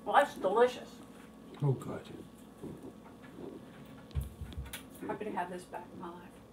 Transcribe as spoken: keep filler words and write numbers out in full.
Well, that's delicious. Oh, good. Happy to have this back in my life.